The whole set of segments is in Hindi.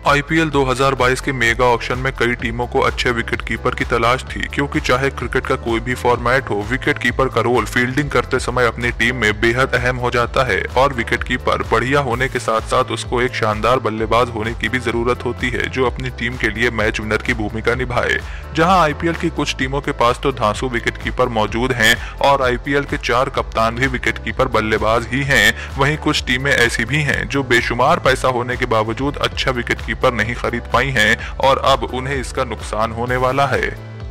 आईपीएल 2022 के मेगा ऑक्शन में कई टीमों को अच्छे विकेट कीपर की तलाश थी, क्योंकि चाहे क्रिकेट का कोई भी फॉर्मेट हो, विकेट कीपर का रोल फील्डिंग करते समय अपनी टीम में बेहद अहम हो जाता है और विकेट कीपर बढ़िया होने के साथ साथ उसको एक शानदार बल्लेबाज होने की भी जरूरत होती है जो अपनी टीम के लिए मैच विनर की भूमिका निभाए। जहां आईपीएल की कुछ टीमों के पास तो धांसू विकेट कीपर मौजूद हैं और आईपीएल के 4 कप्तान भी विकेट कीपर बल्लेबाज ही हैं, वहीं कुछ टीमें ऐसी भी हैं जो बेशुमार पैसा होने के बावजूद अच्छा विकेट कीपर नहीं खरीद पाई हैं और अब उन्हें इसका नुकसान होने वाला है।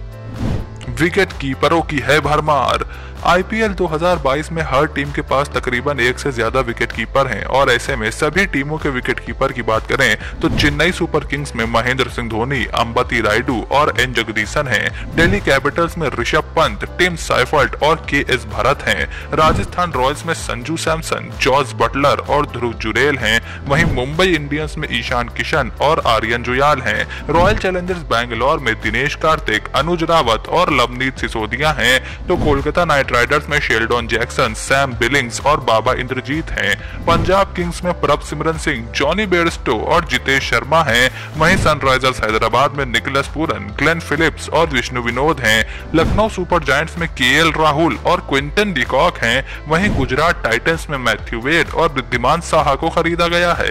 विकेट कीपरों की है भरमार। आईपीएल 2022 में हर टीम के पास तकरीबन 1 से ज्यादा विकेट कीपर हैं और ऐसे में सभी टीमों के विकेट कीपर की बात करें तो चेन्नई सुपर किंग्स में महेंद्र सिंह धोनी, अंबती रायडू और एन जगदीशन हैं। दिल्ली कैपिटल्स में ऋषभ पंत, टिम साइफर्ट और के.एस. भरत हैं। राजस्थान रॉयल्स में संजू सैमसन, जॉस बटलर और ध्रुव जुरेल हैं। वहीं मुंबई इंडियंस में ईशान किशन और आर्यन जुयाल हैं। रॉयल चैलेंजर्स बैंगलोर में दिनेश कार्तिक, अनुज रावत और लवनीत सिसोदिया हैं। तो कोलकाता नाइट राइडर्स में शेल्डन जैक्सन, सैम बिलिंग्स और बाबा इंद्रजीत हैं। पंजाब किंग्स में प्रभसिमरन सिंह, जॉनी बेयरस्टो और जितेश शर्मा हैं। वहीं सनराइजर्स हैदराबाद में निकोलस पूरन, ग्लेन फिलिप्स और विष्णु विनोद हैं। लखनऊ सुपर जायंट्स में के.एल. राहुल और क्विंटन डिकॉक हैं। वहीं गुजरात टाइटंस में मैथ्यू वेड और रिद्धिमान साहा को खरीदा गया है।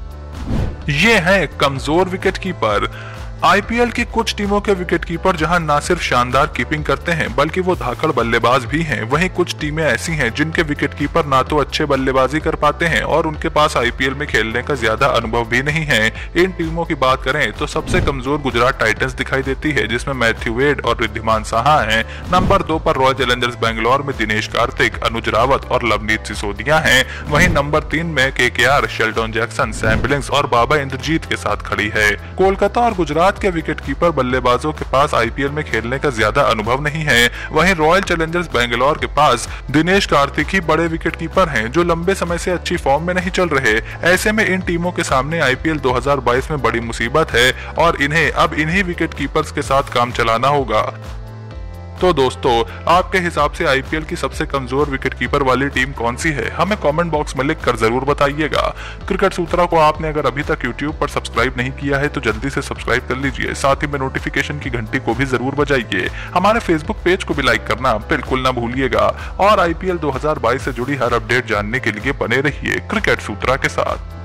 ये हैं कमजोर विकेट कीपर। आईपीएल की कुछ टीमों के विकेटकीपर जहां न सिर्फ शानदार कीपिंग करते हैं बल्कि वो धाकड़ बल्लेबाज भी हैं, वहीं कुछ टीमें ऐसी हैं जिनके विकेटकीपर ना तो अच्छे बल्लेबाजी कर पाते हैं और उनके पास आईपीएल में खेलने का ज्यादा अनुभव भी नहीं है। इन टीमों की बात करें तो सबसे कमजोर गुजरात टाइटंस दिखाई देती है, जिसमें मैथ्यू वेड और रिद्धिमान साहा हैं। नंबर 2 पर रॉयल चैलेंजर्स बैंगलोर में दिनेश कार्तिक, अनुज रावत और लवनीत सिसोदिया हैं। वहीं नंबर 3 में KKR, Sheldon Jackson, Sam Billings और बाबा इंद्रजीत के साथ खड़ी है। कोलकाता और गुजरात के विकेटकीपर बल्लेबाजों के पास आईपीएल में खेलने का ज्यादा अनुभव नहीं है। वहीं रॉयल चैलेंजर्स बैंगलोर के पास दिनेश कार्तिक ही बड़े विकेटकीपर हैं जो लंबे समय से अच्छी फॉर्म में नहीं चल रहे। ऐसे में इन टीमों के सामने आईपीएल 2022 में बड़ी मुसीबत है और इन्हें अब इन्हीं विकेटकीपर्स के साथ काम चलाना होगा। तो दोस्तों, आपके हिसाब से आईपीएल की सबसे कमजोर विकेटकीपर वाली टीम कौन सी है? हमें कमेंट बॉक्स में लिखकर जरूर बताइएगा। क्रिकेट सूत्रा को आपने अगर अभी तक यूट्यूब पर सब्सक्राइब नहीं किया है तो जल्दी से सब्सक्राइब कर लीजिए, साथ ही में नोटिफिकेशन की घंटी को भी जरूर बजाइए। हमारे फेसबुक पेज को भी लाइक करना बिल्कुल ना भूलिएगा और आईपीएल 2022 से जुड़ी हर अपडेट जानने के लिए बने रहिए क्रिकेट सूत्रा के साथ।